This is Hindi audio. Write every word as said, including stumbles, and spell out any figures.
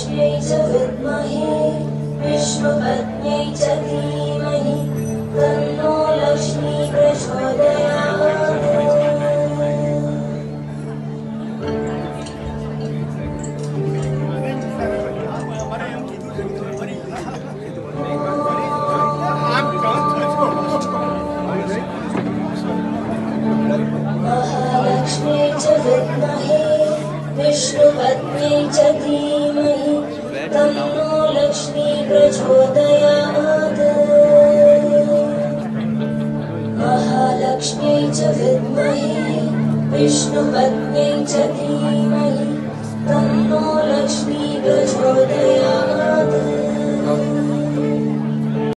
महालक्ष्म्यै च विद्महे विष्णुपत्न्यै च धीमहि तन्नो लक्ष्मी प्रचोदयात्। महालक्ष्म्यै च विद्महे विष्णुपत्न्यै च धीमहि तन्नो लक्ष्मी प्रचोदयात्। महालक्ष्म्यै च विद्महे विष्णुपत्न्यै च धीमहि तन्नो लक्ष्मी प्रचोदयात्।